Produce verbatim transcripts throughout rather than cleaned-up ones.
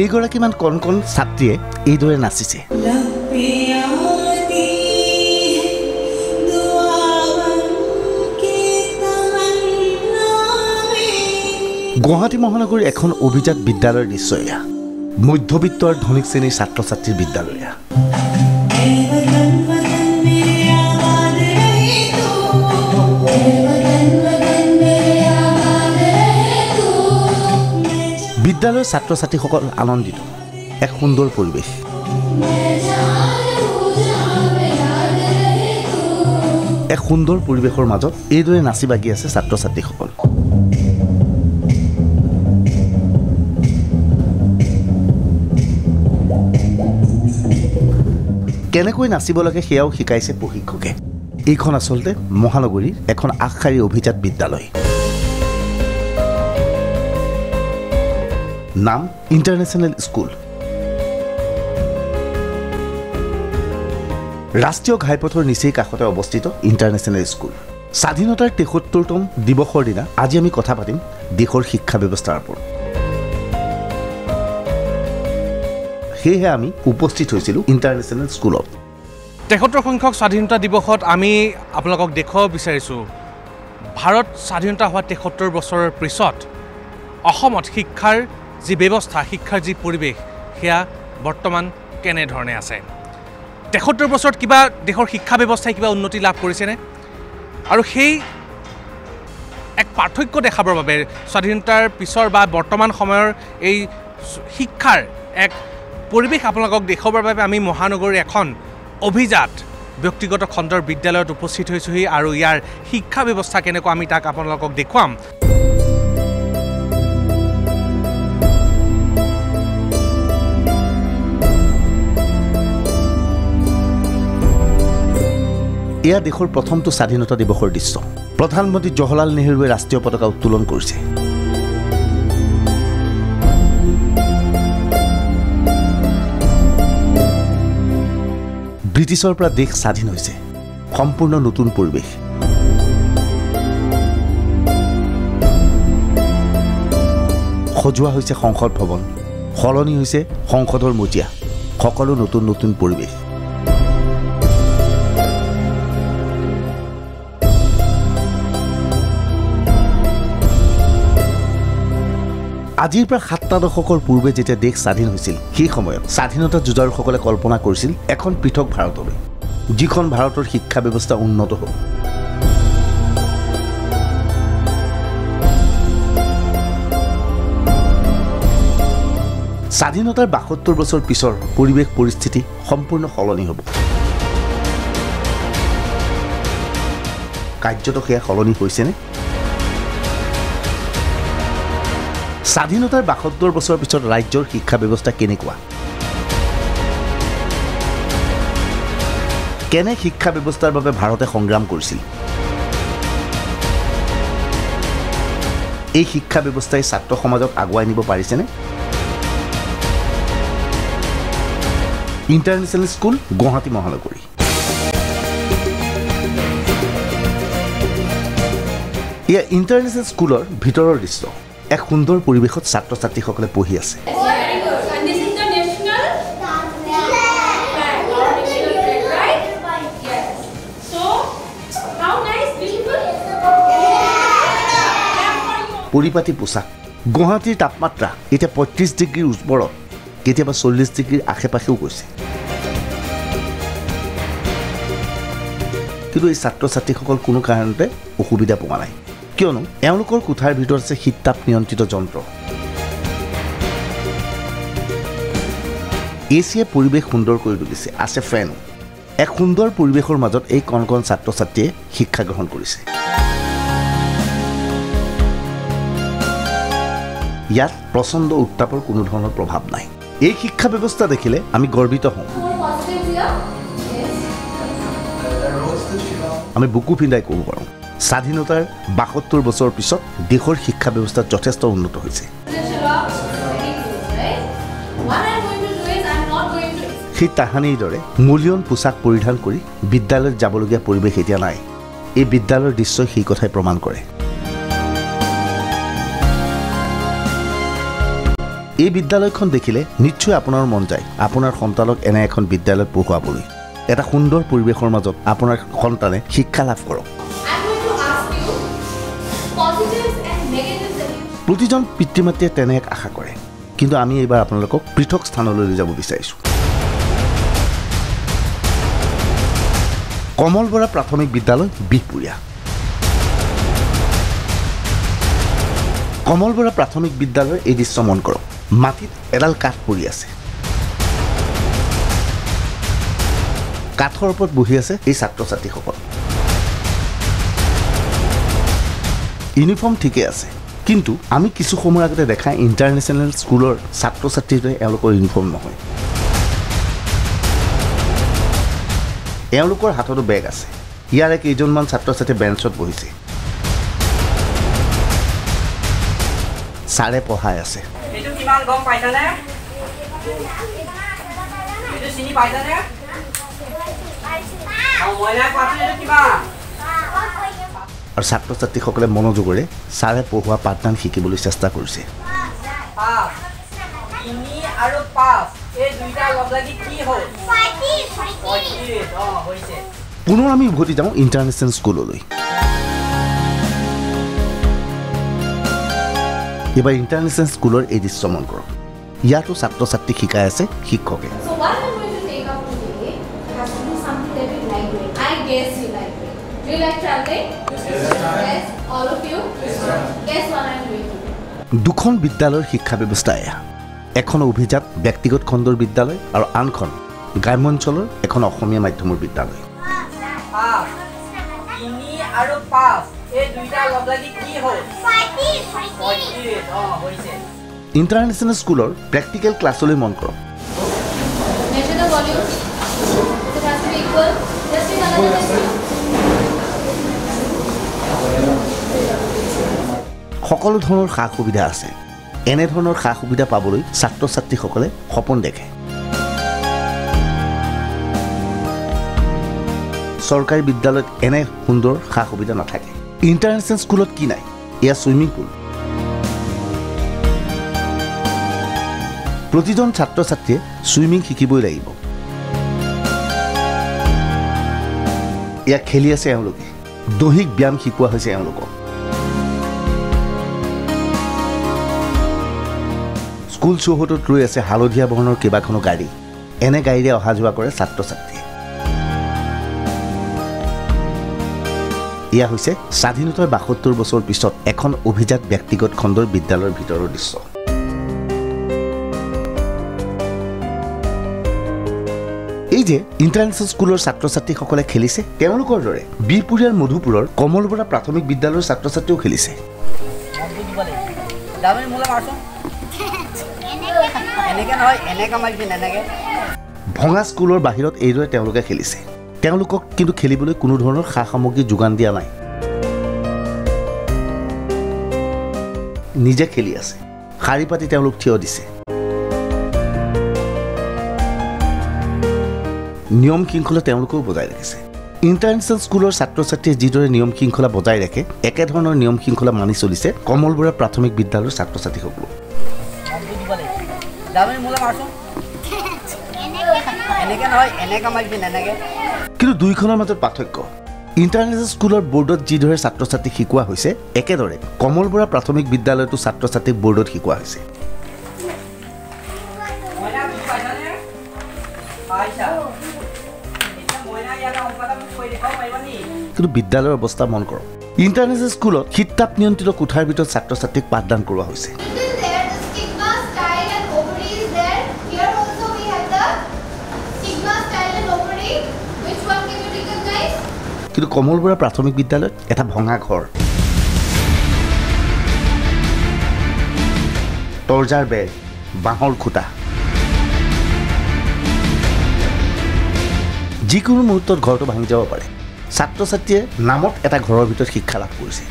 কেইগৰাকীমান কণ কণ ছাত্ৰীয়ে এইদৰে নাচিছে। গুৱাহাটী মহানগৰীৰ এখন অভিজাত বিদ্যালয়ৰ দৃশ্য এয়া। মধ্যবিত্ত আৰু ধনিক শ্ৰেণীৰ ছাত্ৰ ছাত্ৰীৰ বিদ্যালয় এয়া। বিদ্যালয়ৰ ছাত্ৰ ছাত্ৰীসকল আনন্দিত। এক সুন্দৰ পৰিৱেশ। এক সুন্দৰ পৰিৱেশৰ মাজত এইদৰে নাচি বাগি আছে ছাত্ৰ ছাত্ৰীসকল। কেনেকৈ নাচিব লাগে সেয়াও শিকাইছে প্ৰশিক্ষকে। এইখন আচলতে মহানগৰীৰ এখন আগশাৰীৰ অভিজাত বিদ্যালয়। নাম ইণ্টাৰনেশ্যনেল স্কুল। ৰাষ্ট্ৰীয় ঘাইপথৰ নিচেই কাষতে অৱস্থিত ইণ্টাৰনেশ্যনেল স্কুল। স্বাধীনতাৰ তেসত্তৰতম দিৱসৰ দিনা আজি আমি কথা পাতিম দেশৰ শিক্ষা ব্যৱস্থাৰ ওপৰত। সেয়েহে আমি উপস্থিত হৈছিলোঁ ইণ্টাৰনেশ্যনেল স্কুলত। তেসত্তৰ সংখ্যক স্বাধীনতা দিৱসত আমি আপোনালোকক দেখুৱাব বিচাৰিছোঁ ভাৰত স্বাধীনতা হোৱা তেসত্তৰ বছৰৰ পিছত অসমত শিক্ষাৰ যি ব্যৱস্থা, শিক্ষাৰ যি পৰিৱেশ, সেয়া বৰ্তমান কেনেধৰণে আছে। তেসত্তৰ বছৰত কিবা দেশৰ শিক্ষা ব্যৱস্থাই কিবা উন্নতি লাভ কৰিছেনে? আৰু সেই এক পাৰ্থক্য দেখাবৰ বাবে স্বাধীনতাৰ পিছৰ বা বৰ্তমান সময়ৰ এই শিক্ষাৰ এক পৰিৱেশ আপোনালোকক দেখুৱাবৰ বাবে আমি মহানগৰীৰ এখন অভিজাত ব্যক্তিগত খণ্ডৰ বিদ্যালয়ত উপস্থিত হৈছোঁহি আৰু ইয়াৰ শিক্ষা ব্যৱস্থা কেনেকুৱা আমি তাক আপোনালোকক দেখুৱাম। এয়া দেশৰ প্ৰথমটো স্বাধীনতা দিৱসৰ দৃশ্য। প্ৰধানমন্ত্ৰী জৱাহৰলাল নেহৰুৱে ৰাষ্ট্ৰীয় পতাকা উত্তোলন কৰিছে। ব্ৰিটিছৰ পৰা দেশ স্বাধীন হৈছে। সম্পূৰ্ণ নতুন পৰিৱেশ। সজোৱা হৈছে সংসদ ভৱন, সলনি হৈছে সংসদৰ মজিয়া। সকলো নতুন নতুন পৰিৱেশ। আজিৰ পৰা সাতটা দশকৰ পূৰ্বে যেতিয়া দেশ স্বাধীন হৈছিল, সেই সময়ত স্বাধীনতা যুঁজাৰুসকলে কল্পনা কৰিছিল এখন পৃথক ভাৰতলৈ, যিখন ভাৰতৰ শিক্ষা ব্যৱস্থা উন্নত হ'ব। স্বাধীনতাৰ বাসত্তৰ বছৰ পিছৰ পৰিৱেশ পৰিস্থিতি সম্পূৰ্ণ সলনি হ'ব। কাৰ্যত সেয়া সলনি হৈছেনে? স্বাধীনতাৰ বাসত্তৰ বছৰৰ পিছত ৰাজ্যৰ শিক্ষা ব্যৱস্থা কেনেকুৱা? কেনে শিক্ষা ব্যৱস্থাৰ বাবে ভাৰতে সংগ্ৰাম কৰিছিল? এই শিক্ষা ব্যৱস্থাই ছাত্ৰ সমাজক আগুৱাই নিব পাৰিছেনে? ইণ্টাৰনেশ্যনেল স্কুল, গুৱাহাটী মহানগৰী। এয়া ইণ্টাৰনেশ্যনেল স্কুলৰ ভিতৰৰ দৃশ্য। এক সুন্দৰ পৰিৱেশত ছাত্ৰ ছাত্ৰীসকলে পঢ়ি আছে। পৰিপাটি পোছাক। গুৱাহাটীৰ তাপমাত্ৰা এতিয়া পঁয়ত্ৰিছ ডিগ্ৰীৰ ওপৰত, কেতিয়াবা চল্লিছ ডিগ্ৰীৰ আশে পাশেও গৈছে। কিন্তু এই ছাত্ৰ ছাত্ৰীসকল কোনো কাৰণতে অসুবিধা পোৱা নাই, কিয়নো এওঁলোকৰ কোঠাৰ ভিতৰত আছে শীত-তাপ নিয়ন্ত্ৰিত যন্ত্ৰ। এ চিয়ে পৰিৱেশ সুন্দৰ কৰি তুলিছে, আছে ফেনো। এক সুন্দৰ পৰিৱেশৰ মাজত এই কণ কণ ছাত্ৰ ছাত্ৰীয়ে শিক্ষা গ্ৰহণ কৰিছে। ইয়াত প্ৰচণ্ড উত্তাপৰ কোনো ধৰণৰ প্ৰভাৱ নাই। এই শিক্ষা ব্যৱস্থা দেখিলে আমি গৰ্বিত হওঁ। আমি বুকু পিন্ধাই ক'ব পাৰোঁ, স্বাধীনতাৰ বাসত্তৰ বছৰৰ পিছত দেশৰ শিক্ষা ব্যৱস্থা যথেষ্ট উন্নত হৈছে। সেই তাহানিৰ দৰে মূল্যৱান পোছাক পৰিধান কৰি বিদ্যালয়ত যাবলগীয়া পৰিৱেশ এতিয়া নাই। এই বিদ্যালয়ৰ দৃশ্যই সেই কথাই প্ৰমাণ কৰে। এই বিদ্যালয়খন দেখিলে নিশ্চয় আপোনাৰ মন যায় আপোনাৰ সন্তানক এনে এখন বিদ্যালয়ত পঢ়ুৱাবলৈ এটা সুন্দৰ পৰিৱেশৰ মাজত আপোনাৰ সন্তানে শিক্ষা লাভ কৰক প্ৰতিজন পিতৃ মাতৃয়ে তেনে এক আশা কৰে কিন্তু আমি এইবাৰ আপোনালোকক পৃথক স্থানলৈ লৈ যাব বিচাৰিছোঁ কমল বৰা প্ৰাথমিক বিদ্যালয় বিহপুৰীয়া কমল বৰা প্ৰাথমিক বিদ্যালয়ৰ এই দৃশ্য মন কৰক মাটিত এডাল কাঠ পৰি আছে কাঠৰ ওপৰত বহি আছে এই ছাত্ৰ ছাত্ৰীসকল ইউনিফৰ্ম ঠিকে আছে কিন্তু আমি কিছু সময় আগতে দেখা ইণ্টাৰনেশ্যনেল স্কুলৰ ছাত্ৰ ছাত্ৰীৰ দৰে এওঁলোকৰ ইউনিফৰ্ম নহয় এওঁলোকৰ হাততো বেগ আছে ইয়াৰে কেইজনমান ছাত্ৰ ছাত্ৰী বেঞ্চত বহিছে ছাৰে পঢ়াই আছে এইটো কিমান গম পাইছানে এইটো চিনি পাইছানে মইনা কোৱাচোন এইটো কিমান আৰু ছাত্ৰ ছাত্ৰীসকলে মনোযোগেৰে ছাৰে পঢ়োৱা পাঠদান শিকিবলৈ চেষ্টা কৰিছে তিনি আৰু পাঁচ এই দুইটা লগ লাগি কি হ'ল পঁয়ত্ৰিছ অ হৈছে পুনৰ আমি উভতি যাওঁ ইণ্টাৰনেশ্যনেল স্কুললৈ এইবাৰ ইণ্টাৰনেশ্যনেল স্কুলৰ এই দৃশ্য মন কৰক ইয়াতো ছাত্ৰ ছাত্ৰীক শিকাই আছে শিক্ষকে দুখন বিদ্যালয়ৰ শিক্ষা ব্যৱস্থা এয়া এখন অভিজাত ব্যক্তিগত খণ্ডৰ বিদ্যালয় আৰু আনখন গ্ৰাম্যাঞ্চলৰ এখন অসমীয়া মাধ্যমৰ বিদ্যালয় ইণ্টাৰনেশ্যনেল স্কুলৰ প্ৰেক্টিকেল ক্লাছলৈ মন কৰক সকলো ধৰণৰ সা সুবিধা আছে এনে ধৰণৰ সা সুবিধা পাবলৈ ছাত্ৰ ছাত্ৰীসকলে সপোন দেখে চৰকাৰী বিদ্যালয়ত এনে সুন্দৰ সা সুবিধা নাথাকে ইণ্টাৰনেশ্যনেল স্কুলত কি নাই এয়া ছুইমিং পুল প্ৰতিজন ছাত্ৰ ছাত্ৰীয়ে ছুইমিং শিকিবই লাগিব এয়া খেলি আছে এওঁলোকে দৈহিক ব্যায়াম শিকোৱা হৈছে এওঁলোকক স্কুল চৌহদত ৰৈ আছে হালধীয়া বৰ্ণৰ কেইবাখনো গাড়ী এনে গাড়ীৰে অহা যোৱা কৰে ছাত্ৰ ছাত্ৰীয়ে এয়া হৈছে স্বাধীনতাৰ বাসত্তৰ বছৰ পিছত এখন অভিজাত ব্যক্তিগত খণ্ডৰ বিদ্যালয়ৰ ভিতৰৰ দৃশ্য এই যে ইণ্টাৰনেশ্যনেল স্কুলৰ ছাত্ৰ ছাত্ৰীসকলে খেলিছে তেওঁলোকৰ দৰে বিহপুৰীয়াৰ মধুপুৰৰ কমল বৰা প্ৰাথমিক বিদ্যালয়ৰ ছাত্ৰ ছাত্ৰীও খেলিছে ভঙা স্কুলৰ বাহিৰত এইদৰে তেওঁলোকে খেলিছে তেওঁলোকক কিন্তু খেলিবলৈ কোনো ধৰণৰ সা সামগ্ৰী যোগান দিয়া নাই নিজে খেলি আছে শাৰী পাতি তেওঁলোক থিয় দিছে নিয়ম শৃংখলা তেওঁলোকেও বজাই ৰাখিছে ইণ্টাৰনেশ্যনেল স্কুলৰ ছাত্ৰ ছাত্ৰীয়ে যিদৰে নিয়ম শৃংখলা বজাই ৰাখে একেধৰণৰ নিয়ম শৃংখলা মানি চলিছে কমল বৰা প্ৰাথমিক বিদ্যালয়ৰ ছাত্ৰ ছাত্ৰীসকলো কিন্তু দুইখনৰ মাজত পাৰ্থক্য ইণ্টাৰনেশ্যনেল স্কুলৰ বৰ্ডত যিদৰে ছাত্ৰ ছাত্ৰীক শিকোৱা হৈছে একেদৰে কমল বৰা প্ৰাথমিক বিদ্যালয়তো ছাত্ৰ ছাত্ৰীক বৰ্ডত শিকোৱা হৈছে কিন্তু বিদ্যালয়ৰ অৱস্থা মন কৰক ইণ্টাৰনেশ্যনেল স্কুলত শীততাপ নিয়ন্ত্ৰিত কোঠাৰ ভিতৰত ছাত্ৰ ছাত্ৰীক পাঠদান কৰোৱা হৈছে কিন্তু কমল বৰা প্ৰাথমিক বিদ্যালয়ত এটা ভঙা ঘৰ তৰ্জাৰ বেৰ বাঁহৰ খুঁটা যিকোনো মুহূৰ্তত ঘৰটো ভাঙি যাব পাৰে ছাত্ৰ ছাত্ৰীয়ে নামত এটা ঘৰৰ ভিতৰত শিক্ষা লাভ কৰিছে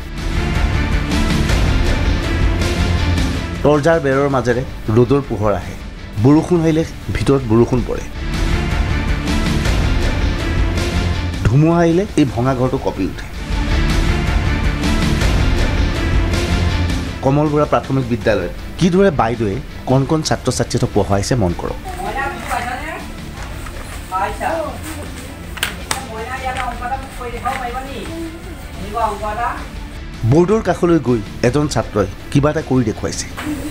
তৰ্জাৰ বেৰৰ মাজেৰে ৰ'দৰ পোহৰ আহে বৰষুণ আহিলে ভিতৰত বৰষুণ পৰে ধুমুহা আহিলে এই ভঙা ঘৰটো কঁপি উঠে কমল বৰা প্ৰাথমিক বিদ্যালয়ত কিদৰে বাইদেৱে কোন কোন ছাত্ৰ ছাত্ৰীক পঢ়াইছে মন কৰক মইনা বুজি পাইছানে পাইছা মইনা ইয়াত অংকটা মোক কৈ দেখাব পাৰিবা নি এনেকুৱা অংক এটা বৰ্ডৰ কাষলৈ গৈ এজন ছাত্ৰই কিবা এটা কৰি দেখুৱাইছে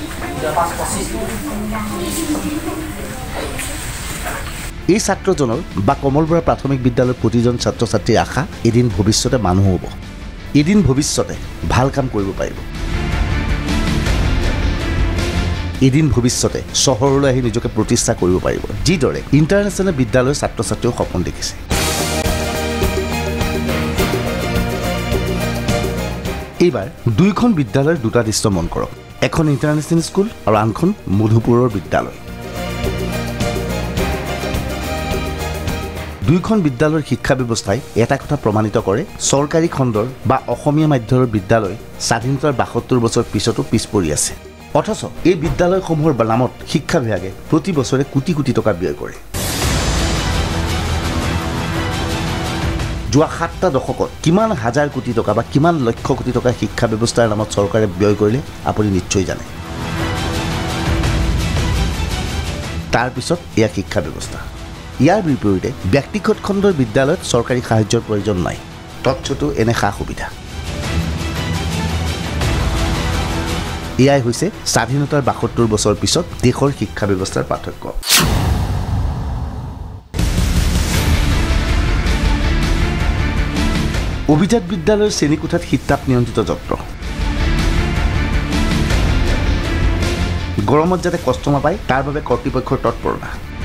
এই ছাত্ৰজনৰ বা কমলবৰা প্ৰাথমিক বিদ্যালয়ৰ প্ৰতিজন ছাত্ৰ ছাত্ৰীৰ আশা এদিন ভৱিষ্যতে মানুহ হ'ব এদিন ভৱিষ্যতে ভাল কাম কৰিব পাৰিব এদিন ভৱিষ্যতে চহৰলৈ আহি নিজকে প্ৰতিষ্ঠা কৰিব পাৰিব যিদৰে ইণ্টাৰনেশ্যনেল বিদ্যালয়ৰ ছাত্ৰ ছাত্ৰীও সপোন দেখিছে এইবাৰ দুইখন বিদ্যালয়ৰ দুটা দৃশ্য মন কৰক এখন ইণ্টাৰনেশ্যনেল স্কুল আৰু আনখন মধুপুৰৰ বিদ্যালয় দুইখন বিদ্যালয়ৰ শিক্ষা ব্যৱস্থাই এটা কথা প্ৰমাণিত কৰে চৰকাৰী খণ্ডৰ বা অসমীয়া মাধ্যমৰ বিদ্যালয় স্বাধীনতাৰ বাসত্তৰ বছৰ পিছতো পিছ পৰি আছে অথচ এই বিদ্যালয়সমূহৰ নামত শিক্ষা বিভাগে প্ৰতি বছৰে কোটি কোটি টকা ব্যয় কৰে যোৱা সাতটা দশকত কিমান হাজাৰ কোটি টকা বা কিমান লক্ষ কোটি টকা শিক্ষা ব্যৱস্থাৰ নামত চৰকাৰে ব্যয় কৰিলে আপুনি নিশ্চয় জানে তাৰ পিছত এয়া শিক্ষা ব্যৱস্থা ইয়াৰ বিপৰীতে ব্যক্তিগত খণ্ডৰ বিদ্যালয়ত চৰকাৰী সাহায্যৰ প্ৰয়োজন নাই তৎসত্ত্বেও এনে সা সুবিধা এয়াই হৈছে স্বাধীনতাৰ বাসত্তৰ বছৰ পিছত দেশৰ শিক্ষা ব্যৱস্থাৰ পাৰ্থক্য অভিজাত বিদ্যালয়ৰ শ্ৰেণীকোঠাত শীততাপ নিয়ন্ত্ৰিত যন্ত্ৰ গৰমত যাতে কষ্ট নাপায় তাৰ বাবে কৰ্তৃপক্ষৰ তৎপৰতা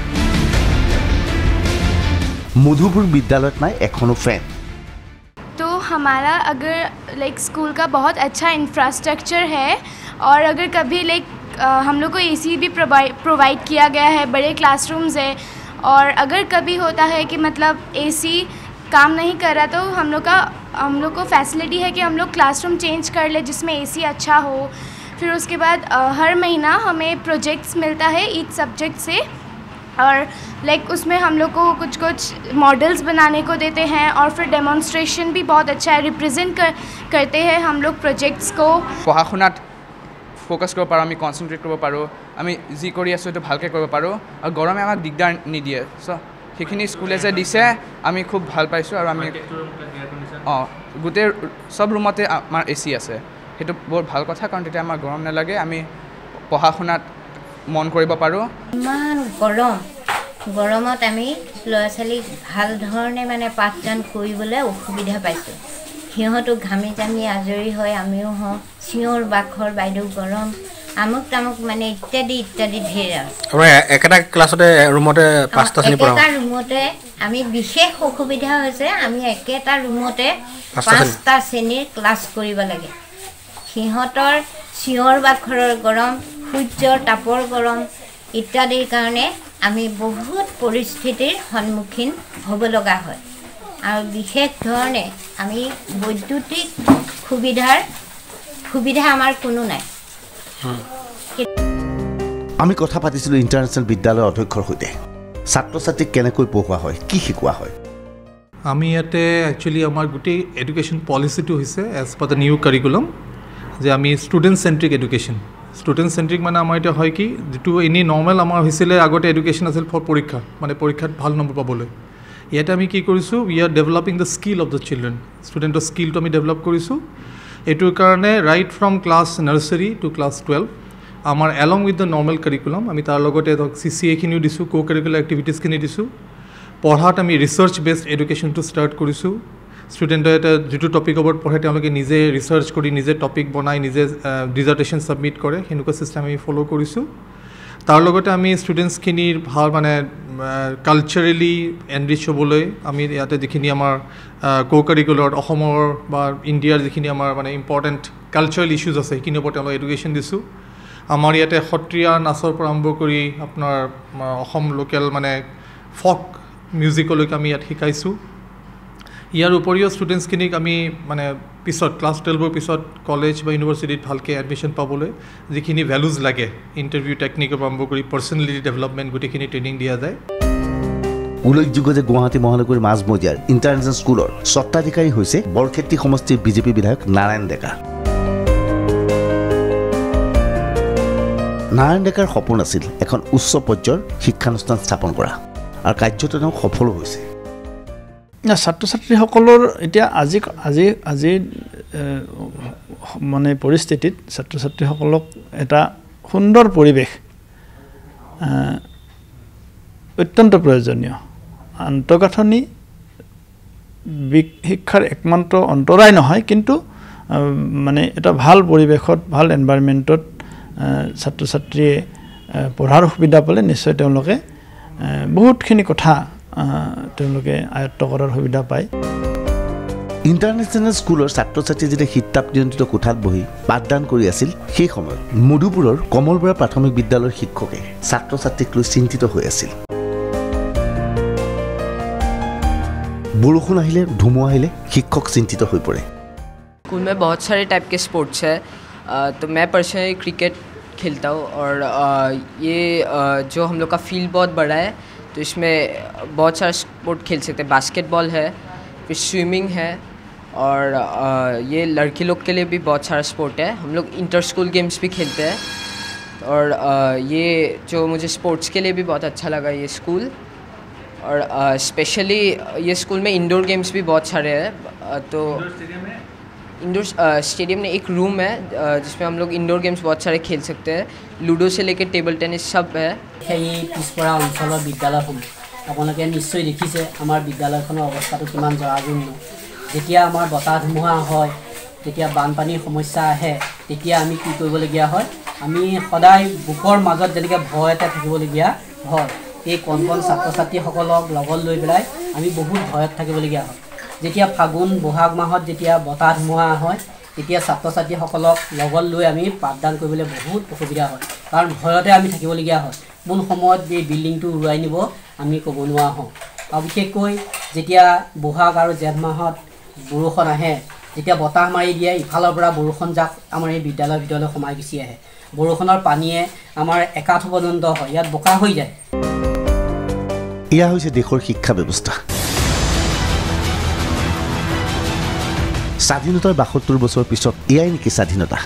मधुपुर विद्यालय में एखनो फैन तो हमारा अगर लाइक स्कूल का बहुत अच्छा इंफ्रास्ट्रक्चर है और अगर कभी लाइक हम लोग को एसी भी प्रोवाइड किया गया है बड़े क्लासरूम्स है और अगर कभी होता है कि मतलब एसी काम नहीं कर रहा तो हम लोग का हम लोग को फैसिलिटी है कि हम लोग क्लासरूम चेंज कर ले जिसमें एसी अच्छा हो फिर उसके बाद हर महीना हमें प्रोजेक्ट्स मिलता है ईच सब्जेक्ट से और लाइक like, उसमें हम लोग को कुछ कुछ मॉडल्स बनाने को देते हैं और फिर डेमोन्स्ट्रेशन भी बहुत अच्छा है रिप्रेजेंट कर करते हैं हम लोग प्रोजेक्ट्स को पढ़ा शुनात फोकस कर पारो आमी कन्सेंट्रेट कर पारो आमी जी करि आछो तो भालके कर पारो और गरमे आमाक दिगदार निदिए सो सेखिनि स्कुले जे दिसे आमी खूब ভাল পাইছো আৰু আমি অ গুতে সব ৰুমতে আমাৰ এসি আছে হেতু বহুত ভাল কথা কাৰণ তেতিয়া আমাৰ গৰম নালাগে আমি পঢ়া শুনাত মন কৰিব পাৰো মান গৰম গৰমত আমি ল'ৰা ছোৱালীক ভাল ধৰণে মানে পাঠদান কৰিবলৈ অসুবিধা পাইছোঁ সিহঁতো ঘামি জামি আজৰি হয় আমিও হওঁ চিঞৰ বাখৰ বাইদেউ গৰম আমুক তামুক মানে ইত্যাদি ইত্যাদি ঢেৰ আৰু একেটা ক্লাছতে ৰুমতে পাঁচটা শ্ৰেণী পঢ়াওঁ একেটা ৰুমতে আমি বিশেষ অসুবিধা হৈছে আমি একেটা ৰুমতে পাঁচটা শ্ৰেণীৰ ক্লাছ কৰিব লাগে সিহঁতৰ চিঞৰ বাখৰৰ গৰম সূৰ্যৰ তাপৰ গৰম ইত্যাদিৰ কাৰণে আমি বহুত পৰিস্থিতিৰ সন্মুখীন হ'ব লগা হয় আৰু বিশেষ ধৰণে আমি বৈদ্যুতিক সুবিধাৰ সুবিধা আমাৰ কোনো নাই আমি কথা পাতিছিলোঁ ইণ্টাৰনেশ্যনেল বিদ্যালয়ৰ অধ্যক্ষৰ সৈতে ছাত্ৰ ছাত্ৰীক কেনেকৈ পঢ়োৱা হয় কি শিকোৱা হয় আমি ইয়াতে একচুৱেলি আমাৰ গোটেই এডুকেশ্যন পলিচিটো হৈছে as per the new curriculum যে আমি student centric education student centric মানে আমাৰ এতিয়া হয় কি যিটো এনেই নৰ্মেল আমাৰ হৈছিলে আগতে এডুকেশ্যন আছিল ফৰ পৰীক্ষা মানে পৰীক্ষাত ভাল নম্বৰ পাবলৈ ইয়াতে আমি কি কৰিছোঁ we are developing the skill of the children ষ্টুডেণ্টৰ স্কিলটো আমি ডেভেলপ কৰিছোঁ এইটোৰ কাৰণে right from class nursery to class twelve আমাৰ along with the normal curriculum আমি তাৰ লগতে ধৰক চি চি এখিনিও দিছোঁ কো কাৰিকুলাৰ এক্টিভিটিছখিনি দিছোঁ পঢ়াত আমি ৰিচাৰ্চ বেছড এডুকেশ্যনটো ষ্টাৰ্ট কৰিছোঁ ষ্টুডেণ্টে এটা যিটো টপিকৰ ওপৰত পঢ়ে তেওঁলোকে নিজে ৰিচাৰ্চ কৰি নিজে টপিক বনাই নিজে ডিজাৰ্টেশ্যন ছাবমিট কৰে সেনেকুৱা চিষ্টেম আমি ফ'ল' কৰিছোঁ তাৰ লগতে আমি ষ্টুডেণ্টছখিনিৰ ভাল মানে কালচাৰেলি এনৰিচ হ'বলৈ আমি ইয়াতে যিখিনি আমাৰ কো কাৰিকুলাৰত অসমৰ বা ইণ্ডিয়াৰ যিখিনি আমাৰ মানে ইম্পৰ্টেণ্ট কালচাৰেল ইছ্যুজ আছে সেইখিনিৰ ওপৰত তেওঁলোকক এডুকেশ্যন দিছোঁ আমাৰ ইয়াতে সত্ৰীয়া নাচৰ পৰা আৰম্ভ কৰি আপোনাৰ অসম লোকেল মানে ফক মিউজিকলৈকে আমি ইয়াত শিকাইছোঁ ইয়াৰ উপৰিও ষ্টুডেণ্টছখিনিক আমি মানে পিছত ক্লাছ টুৱেলভৰ পিছত কলেজ বা ইউনিভাৰ্চিটিত ভালকৈ এডমিশ্যন পাবলৈ যিখিনি ভেলুজ লাগে ইণ্টাৰভিউ টেকনিকৰ পৰা আৰম্ভ কৰি পাৰ্চনেলিটি ডেভেলপমেণ্ট গোটেইখিনি ট্ৰেইনিং দিয়া যায় উল্লেখযোগ্য যে গুৱাহাটী মহানগৰীৰ মাজমজিয়াৰ ইণ্টাৰনেশ্যনেল স্কুলৰ স্বত্বাধিকাৰী হৈছে বৰক্ষেত্ৰী সমষ্টিৰ বিজেপি বিধায়ক নাৰায়ণ ডেকা নাৰায়ণ ডেকাৰ সপোন আছিল এখন উচ্চ পৰ্যায়ৰ শিক্ষানুষ্ঠান স্থাপন কৰা আৰু কাৰ্যত তেওঁ সফলো হৈছে ছাত্ৰ ছাত্ৰীসকলৰ এতিয়া আজি আজি আজি মানে পৰিস্থিতিত ছাত্ৰ ছাত্ৰীসকলক এটা সুন্দৰ পৰিৱেশ অত্যন্ত প্ৰয়োজনীয় আন্তঃগাঁথনি শিক্ষাৰ একমাত্ৰ অন্তৰায় নহয় কিন্তু মানে এটা ভাল পৰিৱেশত ভাল এনভাইৰনমেণ্টত ছাত্ৰ ছাত্ৰীয়ে পঢ়াৰ সুবিধা পালে নিশ্চয় তেওঁলোকে বহুতখিনি কথা তেওঁলোকে আয়ত্ত কৰাৰ সুবিধা পায় ইণ্টাৰনেশ্যনেল স্কুলৰ ছাত্ৰ ছাত্ৰী যেতিয়া শীতাপ নিয়ন্ত্ৰিত কোঠাত বহি পাঠদান কৰি আছিল সেই সময়ত মধুপুৰৰ কমলবৰা প্ৰাথমিক বিদ্যালয়ৰ শিক্ষকে ছাত্ৰ ছাত্ৰীক লৈ চিন্তিত হৈ আছিল বৰষুণ আহিলে ধুমুহা আহিলে শিক্ষক চিন্তিত হৈ পৰে स्कूल में बहुत सारे टाइप के स्पोर्ट्स है तो मैं पर्सनली क्रिकेट खेलता हूँ और ये जो हम लोग का फील्ड बहुत बड़ा है तो इसमें बहुत सारा स्पोर्ट खेल सकते हैं बास्केटबॉल है फिर स्विमिंग है और ये लड़के लोग के लिए भी बहुत सारा स्पोर्ट है हम लोग इंटर स्कूल गेम्स भी खेलते हैं और ये जो मुझे स्पोर्ट्स के लिए भी बहुत अच्छा लगा ये स्कूल और स्पेशली ये स्कूल में इंडोर गेम्स भी बहुत सारे हैं तो इंडोर स्टेडियम में एक रूम है जिसमें हम लोग इंडोर गेम्स बहुत सारे खेल सकते हैं लूडो से लेकर टेबल टेनिस सब है এই পিছপৰা অঞ্চলৰ বিদ্যালয়সমূহ আপোনালোকে নিশ্চয় দেখিছে আমাৰ বিদ্যালয়খনৰ অৱস্থাটো কিমান জৰাজীৰ্ণ যেতিয়া আমাৰ বতাহ ধুমুহা হয় তেতিয়া বানপানীৰ সমস্যা আহে তেতিয়া আমি কি কৰিবলগীয়া হয় আমি সদায় বুকৰ মাজত যেনেকৈ ভয় এটা থাকিবলগীয়া হয় এই কণ কণ ছাত্ৰ ছাত্ৰীসকলক লগত লৈ পেলাই আমি বহুত ভয়ত থাকিবলগীয়া হয় যেতিয়া ফাগুন বহাগ মাহত যেতিয়া বতাহ ধুমুহা হয় তেতিয়া ছাত্ৰ ছাত্ৰীসকলক লগত লৈ আমি পাঠদান কৰিবলৈ বহুত অসুবিধা হয় কাৰণ ভয়তে আমি থাকিবলগীয়া হয় কোন সময়ত এই বিল্ডিংটো উৰুৱাই নিব আমি ক'ব নোৱাৰা হওঁ আৰু বিশেষকৈ যেতিয়া বহাগ আৰু জেঠ মাহত বৰষুণ আহে যেতিয়া বতাহ মাৰি দিয়ে ইফালৰ পৰা বৰষুণ যাক আমাৰ এই বিদ্যালয়ৰ ভিতৰলৈ সোমাই গুচি আহে বৰষুণৰ পানীয়ে আমাৰ একাঠো পৰ্যন্ত হয় ইয়াত বোকা হৈ যায় এয়া হৈছে দেশৰ শিক্ষা ব্যৱস্থা স্বাধীনতাৰ বাসত্তৰ বছৰ পিছত এয়াই নেকি স্বাধীনতা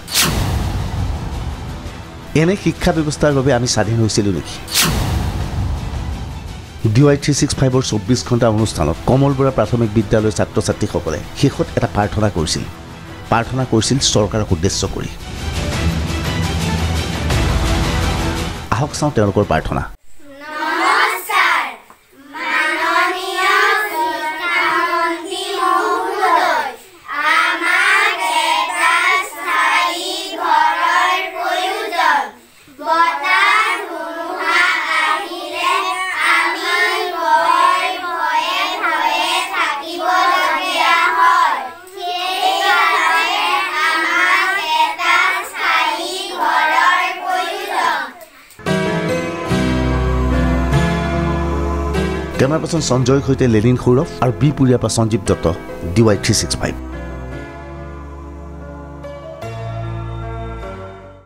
এনে শিক্ষা ব্যৱস্থাৰ বাবে আমি স্বাধীন হৈছিলোঁ নেকি ডি ৱাই থ্ৰী ছিক্স ফাইভৰ চৌব্বিছ ঘণ্টা অনুষ্ঠানত কমলবৰা প্ৰাথমিক বিদ্যালয়ৰ ছাত্ৰ ছাত্ৰীসকলে শেষত এটা প্ৰাৰ্থনা কৰিছিল প্ৰাৰ্থনা কৰিছিল চৰকাৰক উদ্দেশ্য কৰি আহক চাওঁ তেওঁলোকৰ প্ৰাৰ্থনা কেমেৰা পাৰ্চন সঞ্জয় সৈতে লেনিন সৌৰভ আৰু বি পুৰীয়াৰ পৰা Sanjeev Dutta D Y three six five